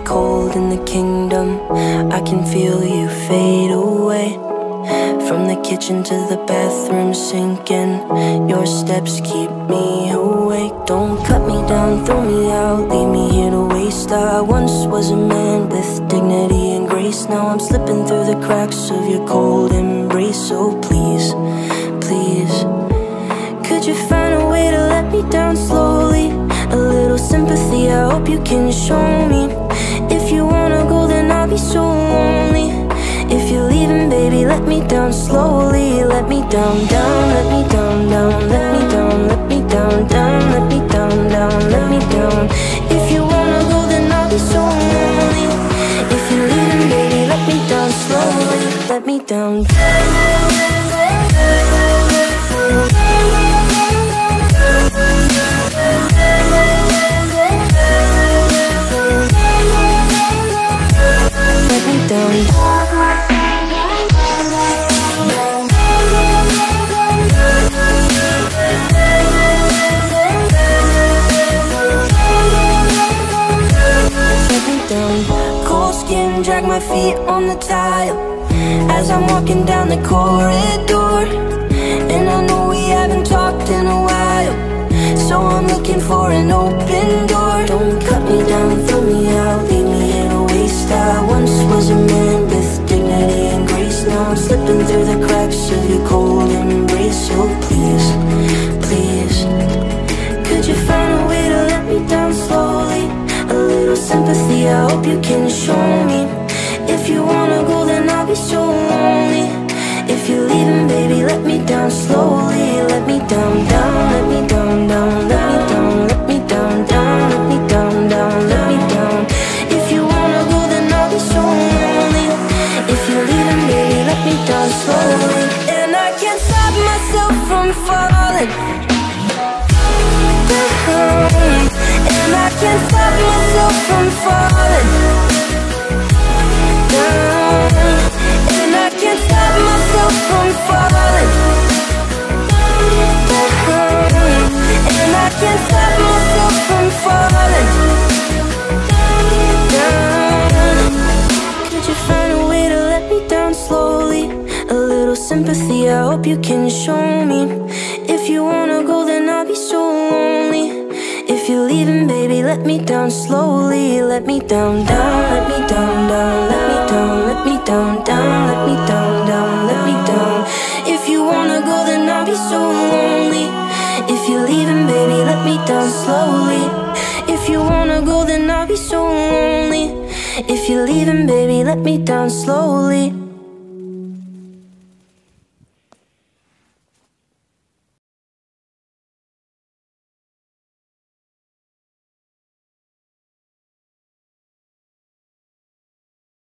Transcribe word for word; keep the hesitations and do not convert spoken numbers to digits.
cold in the kingdom. I can feel you fade away. From the kitchen to the bathroom sinking, your steps keep me awake. Don't cut me down, throw me out, leave me here to waste. I once was a man with dignity and grace. Now I'm slipping through the cracks of your cold embrace. So please, please, could you find a way to let me down slowly? A little sympathy, I hope you can show me. If you wanna go, then I'll be so lonely. If you're leaving, baby, let me down slowly. Let me down, down, let me down, down, let me down, let me down, down, let me down, down, let me down. If you wanna go, then I'll be so lonely. If you're leaving, baby, let me down slowly. Let me down. Let me down. Cold skin, drag my feet on the tile as I'm walking down the corridor. And I know we haven't talked in a while, so I'm looking for an open door. Don't cut me down, throw me out, leave me here to waste. I once was a man with dignity and grace. Now I'm slipping through the cracks of your cold embrace. So please, please, could you find a way to let me down slowly? A little sympathy, I hope you can show me. If you wanna go, then I'll be so lonely. If you're leaving, baby, let me down slowly. Let me down, down, let me down, down, let me down, let me down, down, let me down, down, let me down. If you wanna go, then I'll be so lonely. If you're leaving, baby, let me down slowly. And I can't stop myself from falling down. And I can't stop myself from falling down. And I can't stop myself from falling down. And I can't stop myself from falling down. Could you find a way to let me down slowly? A little sympathy, I hope you can show me. If you wanna go, then I'll be so lonely. If you're leaving, baby, let me down slowly. Let me down, down, let me down, down, let me down, let me down, down, let me down, down, let me down. If you wanna go, then I'll be so lonely. If you're leaving, baby, let me down slowly. If you wanna go, then I'll be so lonely. If you're leaving, baby, let me down slowly.